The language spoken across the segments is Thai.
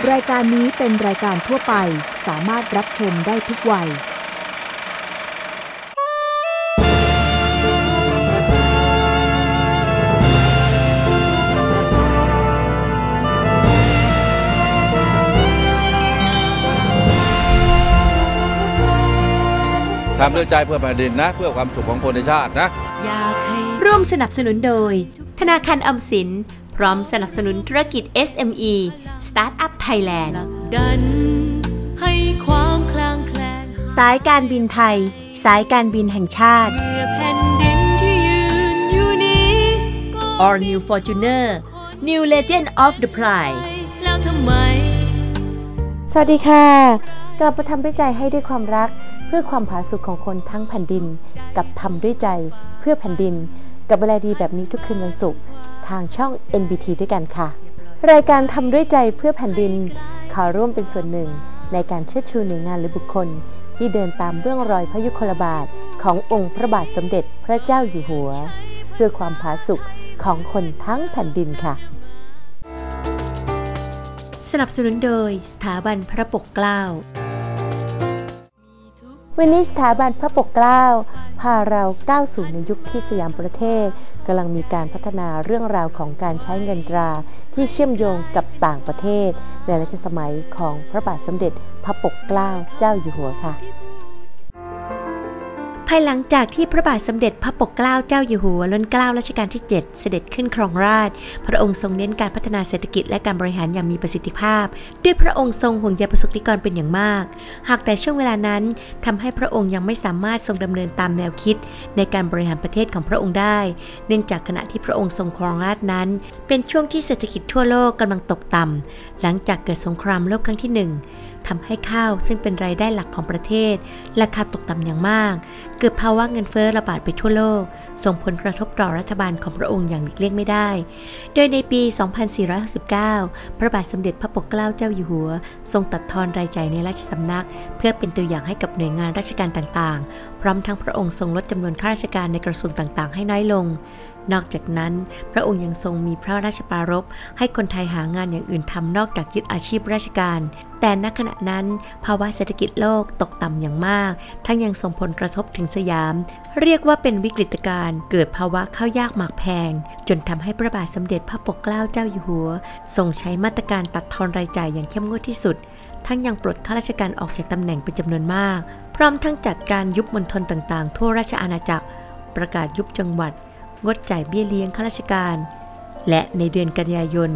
รายการนี้เป็นรายการทั่วไปสามารถรับชมได้ทุกวัยทำด้วยใจเพื่อแผ่นดินนะเพื่อความสุขของคนในชาตินะร่วมสนับสนุนโดยธนาคารออมสินพร้อมสนับสนุนธุรกิจ SME Startup Thailand ให้ความคลางแคลนสายการบินไทยสายการบินแห่งชาติแผ่นดินที่ยืนอยู่นี้ All New Fortuner New Legend of the Pride แล้วทำไมสวัสดีค่ะกลับมาทำด้วยใจให้ด้วยความรักเพื่อความผาสุกของคนทั้งแผ่นดินกับทำด้วยใจเพื่อแผ่นดินกับเวลาดีแบบนี้ทุกคืนวันศุกร์ทางช่อง NBT ด้วยกันค่ะรายการทำด้วยใจเพื่อแผ่นดินขอร่วมเป็นส่วนหนึ่งในการเชิดชูหน่วยงานหรือบุคคลที่เดินตามเบื้องรอยพระยุคลบาทขององค์พระบาทสมเด็จพระเจ้าอยู่หัวเพื่อความผาสุกของคนทั้งแผ่นดินค่ะสนับสนุนโดยสถาบันพระปกเกล้าวันนี้สถาบันพระปกเกล้าพาเราก้าวสู่ในยุคที่สยามประเทศกำลังมีการพัฒนาเรื่องราวของการใช้เงินตราที่เชื่อมโยงกับต่างประเทศในรัชสมัยของพระบาทสมเด็จพระปกเกล้าเจ้าอยู่หัวค่ะภายหลังจากที่พระบาทสมเด็จพระปกเกล้าเจ้าอยู่หัวรัชกาลรัชกาลที่ 7 เสด็จขึ้นครองราชย์พระองค์ทรงเน้นการพัฒนาเศรษฐกิจและการบริหารอย่างมีประสิทธิภาพด้วยพระองค์ทรงห่วงใยประสบนิกรเป็นอย่างมากหากแต่ช่วงเวลานั้นทำให้พระองค์ยังไม่สามารถทรงดำเนินตามแนวคิดในการบริหารประเทศของพระองค์ได้เนื่องจากขณะที่พระองค์ทรงครองราชย์นั้นเป็นช่วงที่เศรษฐกิจทั่วโลกกำลังตกต่ำหลังจากเกิดสงครามโลกครั้งที่ 1ทำให้ข้าวซึ่งเป็นรายได้หลักของประเทศราคาตกต่ำอย่างมากเกิดภาวะเงินเฟ้อระบาดไปทั่วโลกส่งผลกระทบต่อรัฐบาลของพระองค์อย่างหลีกเลี่ยงไม่ได้โดยในปี 2469 พระบาทสมเด็จพระปกเกล้าเจ้าอยู่หัวทรงตัดทอนรายจ่ายในราชสำนักเพื่อเป็นตัวอย่างให้กับหน่วยงานราชการต่างๆพร้อมทั้งพระองค์ทรงลดจำนวนข้าราชการในกระทรวงต่างๆให้น้อยลงนอกจากนั้นพระองค์ยังทรงมีพระราชปรารภให้คนไทยหางานอย่างอื่นทำนอกจากยึดอาชีพราชการแต่ณขณะนั้นภาวะเศรษฐกิจโลกตกต่ำอย่างมากทั้งยังส่งผลกระทบถึงสยามเรียกว่าเป็นวิกฤตการณ์เกิดภาวะข้าวยากหมากแพงจนทำให้พระบาทสมเด็จพระปกเกล้าเจ้าอยู่หัวทรงใช้มาตรการตัดทอนรายจ่ายอย่างเข้มงวดที่สุดทั้งยังปลดข้าราชการออกจากตำแหน่งเป็นจำนวนมากพร้อมทั้งจัดการยุบมณฑลต่างๆทั่วราชอาณาจักรประกาศยุบจังหวัดงดจ่ายเบี้ยเลี้ยงข้าราชการและในเดือนกันยายน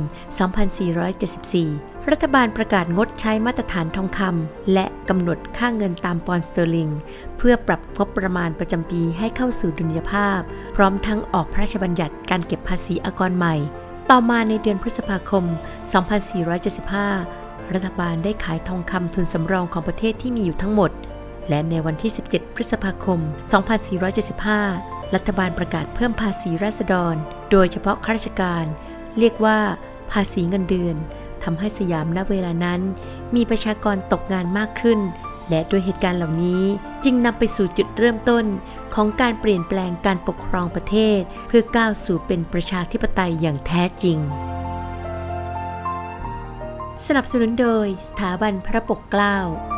2474 รัฐบาลประกาศงดใช้มาตรฐานทองคำและกำหนดค่าเงินตามปอนด์สเตอร์ลิงเพื่อปรับงบประมาณประจำปีให้เข้าสู่ดุลยภาพพร้อมทั้งออกพระราชบัญญัติการเก็บภาษีอากรใหม่ต่อมาในเดือนพฤษภาคม 2475 รัฐบาลได้ขายทองคำทุนสำรองของประเทศที่มีอยู่ทั้งหมดและในวันที่ 17 พฤษภาคม 2475 รัฐบาลประกาศเพิ่มภาษีราษฎรโดยเฉพาะข้าราชการเรียกว่าภาษีเงินเดือนทำให้สยามณเวลานั้นมีประชากรตกงานมากขึ้นและด้วยเหตุการณ์เหล่านี้จึงนำไปสู่จุดเริ่มต้นของการเปลี่ยนแปลงการปกครองประเทศเพื่อก้าวสู่เป็นประชาธิปไตยอย่างแท้จริงสนับสนุนโดยสถาบันพระปกเกล้า